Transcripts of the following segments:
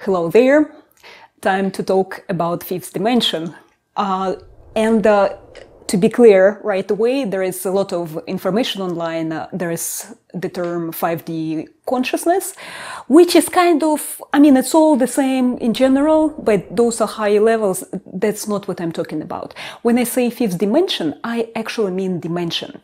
Hello there. Time to talk about fifth dimension. To be clear right away, there is a lot of information online. There is the term 5D consciousness, which is kind of, it's all the same in general, but those are high levels. That's not what I'm talking about. When I say fifth dimension, I actually mean dimension.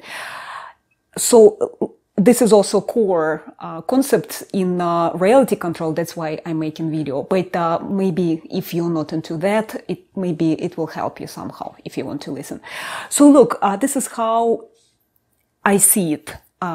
So this is also core concept in reality control. That's why I'm making video. But maybe if you're not into that, maybe it will help you somehow if you want to listen. So look, this is how I see it.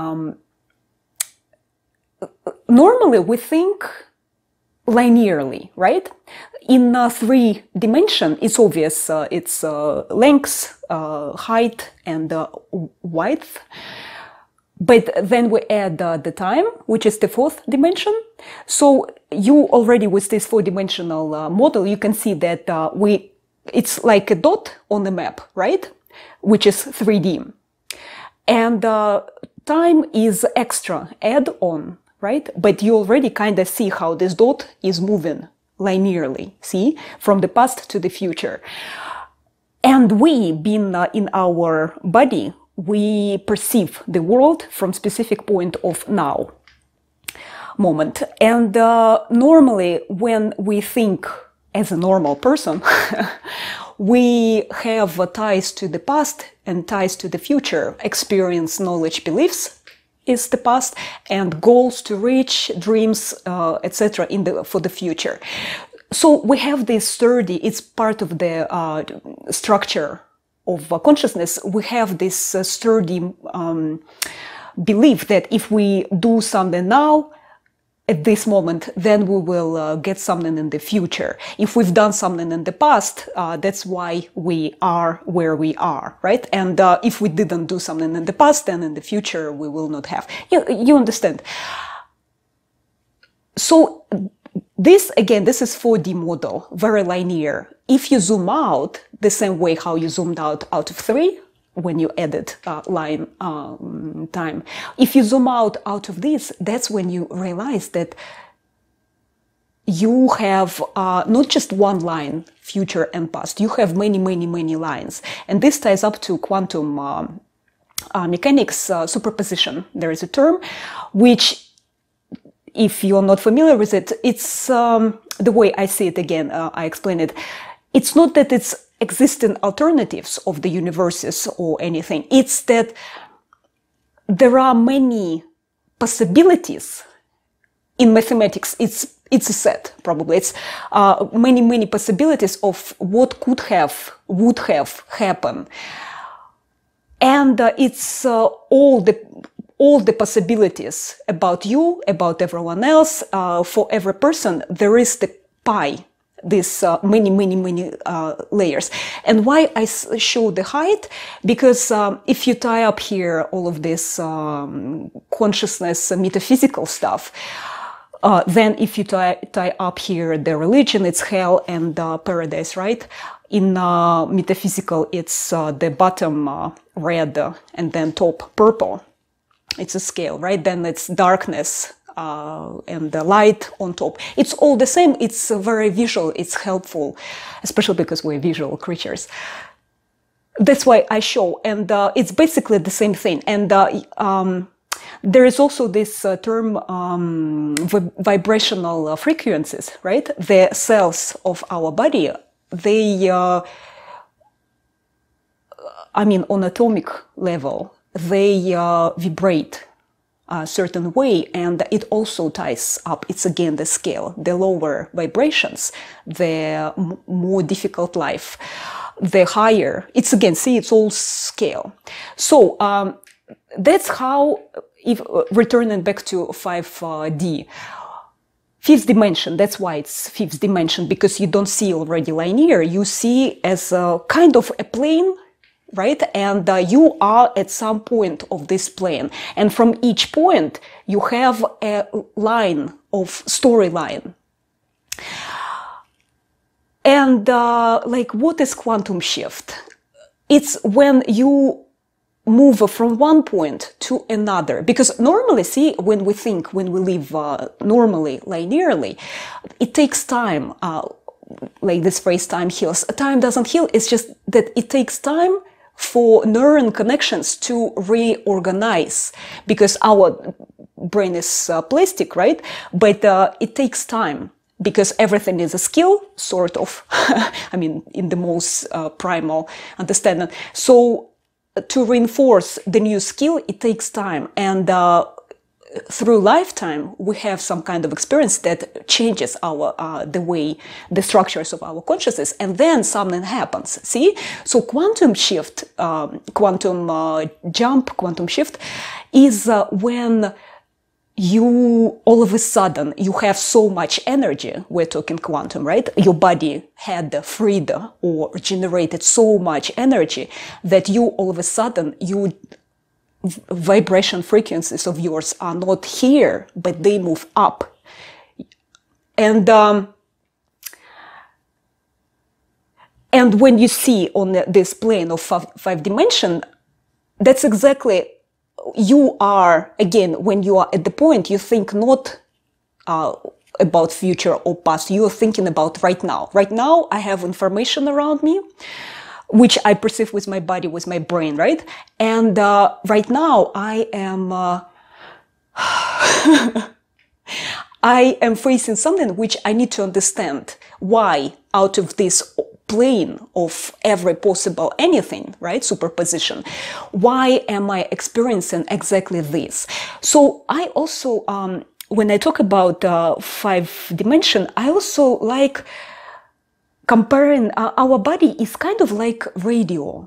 Normally we think linearly, right? In 3 dimension, it's obvious. It's length, height, and width. But then we add the time, which is the 4th dimension. So you already, with this 4-dimensional model, you can see that it's like a dot on the map, right? Which is 3D. And time is extra, add on, right? But you already kind of see how this dot is moving linearly, see? From the past to the future. And we, being in our body, we perceive the world from specific point of now moment. And normally when we think as a normal person, we have ties to the past and ties to the future. Experience, knowledge, beliefs is the past, and goals to reach, dreams, etc. for the future. So we have this sturdy, it's part of the structure of consciousness. We have this sturdy belief that if we do something now, at this moment, then we will get something in the future. If we've done something in the past, that's why we are where we are, right? And if we didn't do something in the past, then in the future we will not have. You understand? So this, again, this is 4D model, very linear. If you zoom out, the same way how you zoomed out of 3, when you added line time, if you zoom out of this, that's when you realize that you have not just one line, future and past, you have many, many, many lines. And this ties up to quantum mechanics, superposition. There is a term which, if you're not familiar with it, it's the way I see it again, I explain it. It's not that it's existing alternatives of the universes or anything. It's that there are many possibilities. In mathematics, it's a set, probably. It's many, many possibilities of what could have, would have happened. And it's all the possibilities about you, about everyone else, for every person. There is the pie, this many, many, many layers. And why I show the height? Because if you tie up here all of this consciousness, metaphysical stuff, then if you tie up here the religion, it's hell and paradise, right? In metaphysical, it's the bottom red and then top purple. It's a scale, right? Then it's darkness and the light on top. It's all the same. It's very visual. It's helpful, especially because we're visual creatures. That's why I show. And it's basically the same thing. And there is also this term vibrational frequencies, right? The cells of our body, they, on atomic level, they vibrate a certain way, and it also ties up, it's again the scale, the lower vibrations, the more difficult life, the higher, it's again, see, it's all scale. So that's how, if returning back to 5D, fifth dimension, that's why it's fifth dimension, because you don't see already linear, you see as a kind of a plane, right? And you are at some point of this plane. And from each point, you have a line of storyline. And like, what is quantum shift? It's when you move from one point to another. Because normally, see, when we think, when we live normally, linearly, it takes time. Like this phrase, time heals. Time doesn't heal. It's just that it takes time for neuron connections to reorganize, because our brain is plastic, right? But it takes time, because everything is a skill, sort of. I mean, in the most primal understanding. So to reinforce the new skill, it takes time. And through lifetime, we have some kind of experience that changes our the structures of our consciousness, and then something happens. See, so quantum shift, quantum jump, quantum shift is when you all of a sudden you have so much energy. We're talking quantum, right? Your body had freed or generated so much energy that you all of a sudden vibration frequencies of yours are not here, but they move up. And when you see on this plane of five dimension, that's exactly, you are, again, when you are at the point, you think not about future or past, you are thinking about right now. Right now, I have information around me, which I perceive with my body, with my brain, right? And right now, I am facing something which I need to understand. Why, out of this plane of every possible anything, right? Superposition. Why am I experiencing exactly this? So I also, when I talk about five dimension, I also like comparing, our body is kind of like radio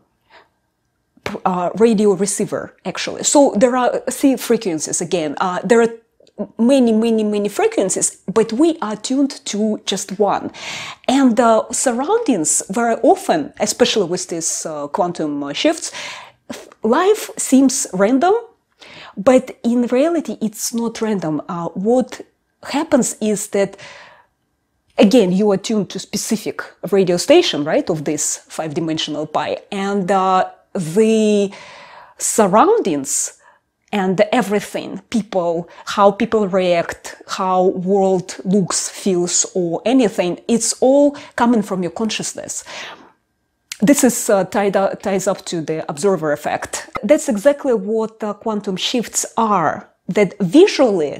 receiver, actually. So there are, see, frequencies again. There are many frequencies, but we are tuned to just one. And surroundings very often, especially with these quantum shifts, life seems random, but in reality, it's not random. What happens is that, again, you are tuned to specific radio station, right, of this five-dimensional pie, and the surroundings and everything, people, how people react, how world looks, feels, or anything, it's all coming from your consciousness. This is ties up to the observer effect. That's exactly what quantum shifts are, that visually,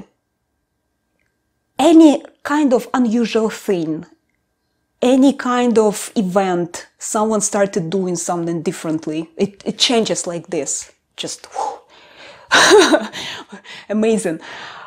any kind of unusual thing, any kind of event, someone started doing something differently, it changes like this, just whew. Amazing.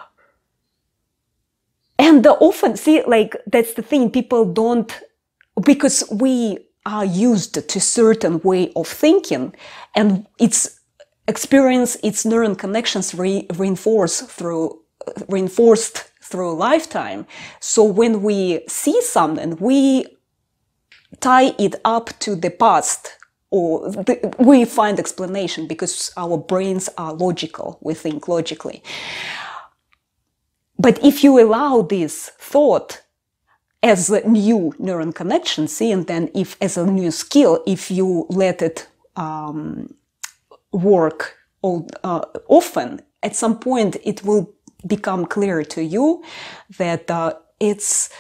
And often, see, like, that's the thing, people don't, because we are used to certain way of thinking, and its experience, its neuron connections reinforced through lifetime. So when we see something, we tie it up to the past, or we find explanation, because our brains are logical, we think logically. But if you allow this thought as a new neuron connection, see, and then if as a new skill, if you let it work often, at some point it will become clear to you that it's,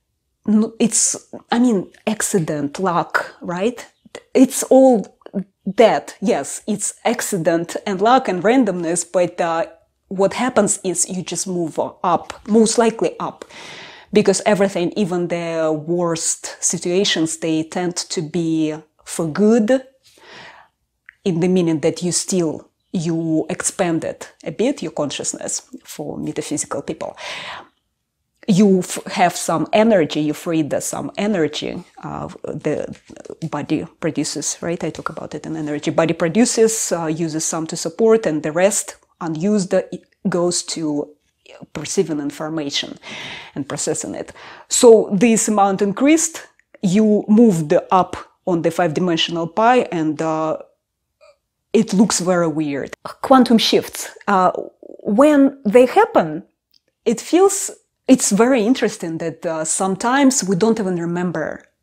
I mean, accident, luck, right? It's all that, yes, it's accident and luck and randomness, but what happens is you just move up, most likely up, because everything, even the worst situations, they tend to be for good, in the meaning that you expanded a bit your consciousness, for metaphysical people. You have some energy, you freed some energy, the body produces, right? I talk about it in energy. Body produces, uses some to support, and the rest, unused, goes to perceiving information and processing it. So this amount increased, you moved up on the five-dimensional pie, and it looks very weird. Quantum shifts, when they happen, it's very interesting that sometimes we don't even remember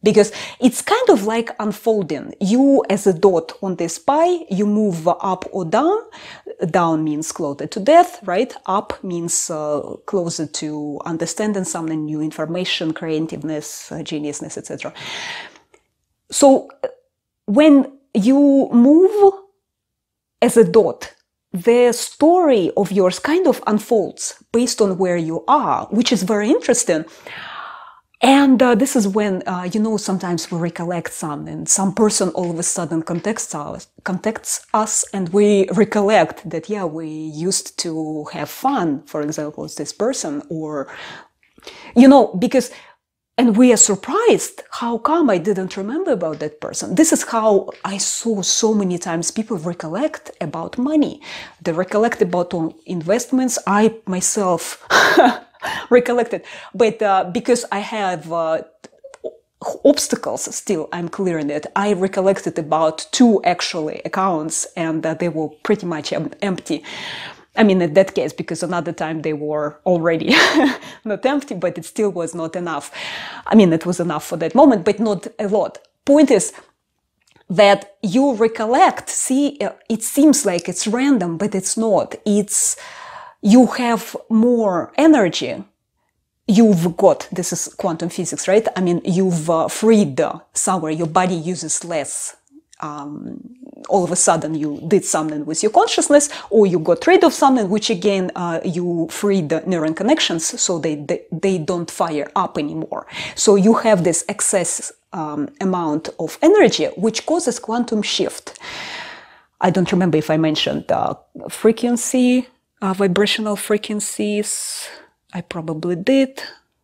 because it's kind of like unfolding. You as a dot on this pie, you move up or down. Down means closer to death, right? Up means closer to understanding something, new information, creativeness, geniusness, etc. So when you move as a dot, the story of yours kind of unfolds based on where you are, which is very interesting. And this is when, sometimes we recollect something. Some person all of a sudden contacts us and we recollect that, yeah, we used to have fun, for example, with this person, or, because, and we are surprised, how come I didn't remember about that person? This is how I saw so many times people recollect about money. They recollect about investments. I myself recollected, but because I have obstacles still, I'm clearing it. I recollected about 2 actually accounts, and they were pretty much empty. I mean, in that case, because another time they were already not empty, but it still was not enough. I mean, it was enough for that moment, but not a lot. Point is that you recollect, see, it seems like it's random, but it's not. You have more energy. You've got, this is quantum physics, right? I mean, you've freed somewhere, your body uses less. All of a sudden you did something with your consciousness, or you got rid of something, which again, you freed the neuron connections, so they don't fire up anymore. So you have this excess amount of energy, which causes quantum shift. I don't remember if I mentioned frequency, vibrational frequencies. I probably did.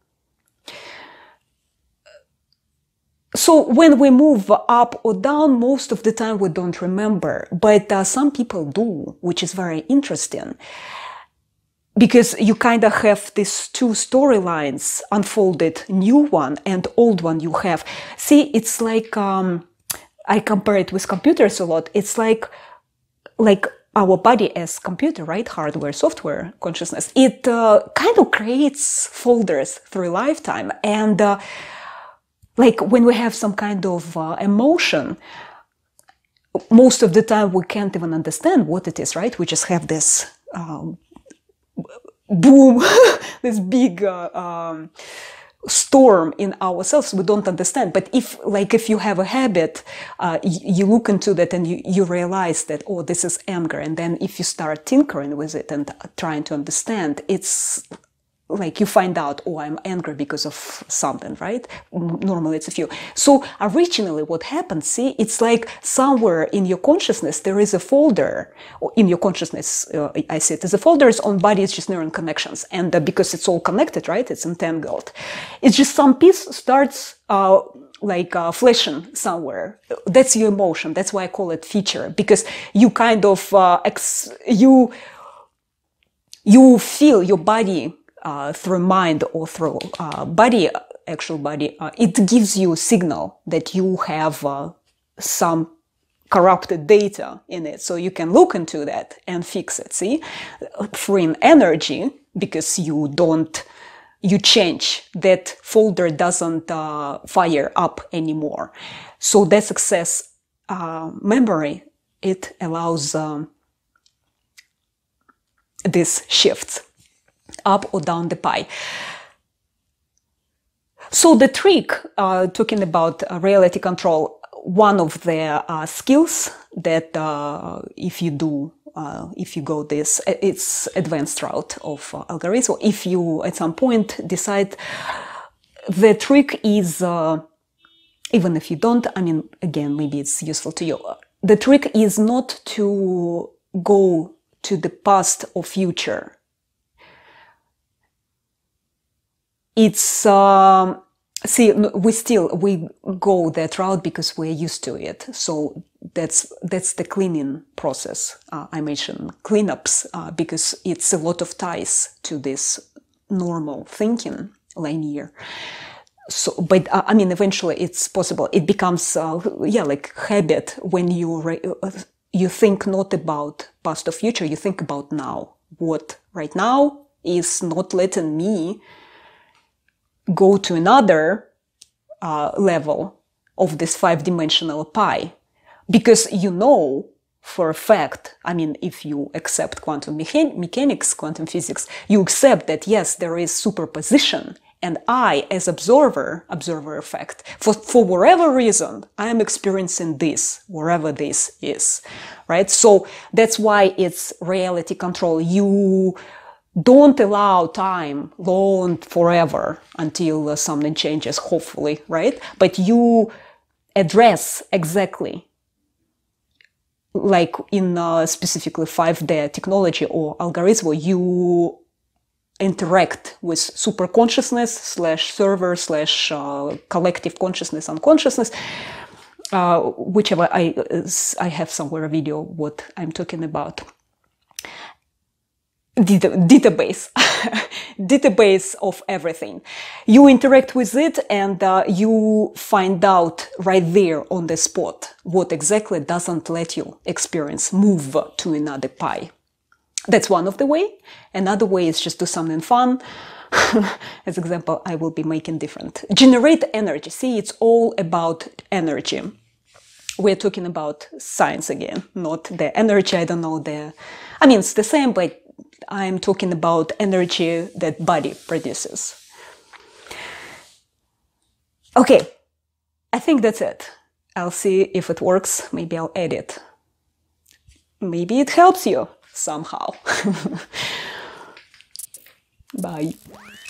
So when we move up or down, most of the time we don't remember, but some people do, which is very interesting, because you kind of have these 2 storylines unfolded, new one and old one you have. See, it's like, I compare it with computers a lot. It's like our body as computer, right? Hardware, software, consciousness. It kind of creates folders through a lifetime. And like when we have some kind of emotion, most of the time we can't even understand what it is, right? We just have this boom, this big storm in ourselves. We don't understand. But if you have a habit, you look into that and you realize that, oh, this is anger. And then if you start tinkering with it and trying to understand, it's like you find out, oh, I'm angry because of something, right? Normally it's a few. So originally what happened, see, it's like somewhere in your consciousness, there is a folder, or in your consciousness, I see it as a folder, is on body, it's just neuron connections. And because it's all connected, right? It's entangled. It's just some piece starts flashing somewhere. That's your emotion. That's why I call it feature, because you kind of, you feel your body through mind or through actual body, it gives you a signal that you have some corrupted data in it. So you can look into that and fix it, see? Freeing energy, because you change, that folder doesn't fire up anymore. So that success memory, it allows this shifts up or down the pie. So the trick, talking about reality control, one of the skills that if you go this, it's advanced route of algoriswo. If you at some point decide, the trick is, even if you don't, I mean, again, maybe it's useful to you. The trick is not to go to the past or future. It's, see, we go that route because we're used to it. So that's the cleaning process. I mentioned cleanups because it's a lot of ties to this normal thinking, linear. So, but I mean, eventually it's possible. It becomes, like habit when you think not about past or future, you think about now. What right now is not letting me go to another level of this 5-dimensional pie, because you know for a fact, I mean, if you accept quantum mechanics, quantum physics, you accept that yes, there is superposition, and I, as observer effect, for whatever reason, I am experiencing this, wherever this is, right? So that's why it's reality control. You don't allow time long forever until something changes, hopefully, right? But you address exactly, like in specifically 5D technology or algoriswo, you interact with super consciousness slash server slash collective consciousness, unconsciousness, whichever. I have somewhere a video what I'm talking about. Database database of everything. You interact with it, and you find out right there on the spot what exactly doesn't let you experience, move to another pie. That's one of the way. Another way is just do something fun. As example, I will be making different. Generate energy. See, it's all about energy. We're talking about science again, not the energy, I don't know, I mean, it's the same, but I'm talking about energy that body produces. Okay, I think that's it. I'll see if it works. Maybe I'll edit. Maybe it helps you somehow. Bye.